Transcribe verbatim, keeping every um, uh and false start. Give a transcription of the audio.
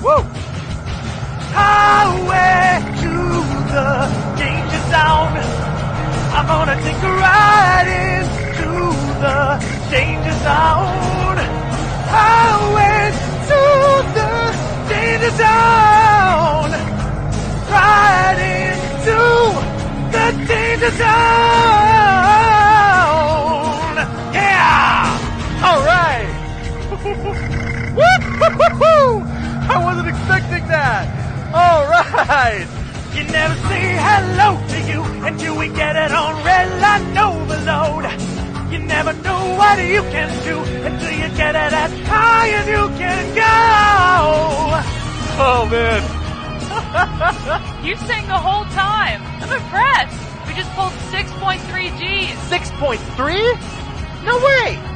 Whoa! Highway to the danger zone. I'm gonna take a ride into the danger zone. Highway to the danger zone. Ride into the danger zone. Yeah! All right. Woo-hoo-hoo-hoo! I wasn't expecting that. All right. You never say hello to you until we get it on red line overload. You never know what you can do until you get it as high as you can go. Oh man. You sang the whole time. I'm impressed. We just pulled six point three G's. six point three? No way.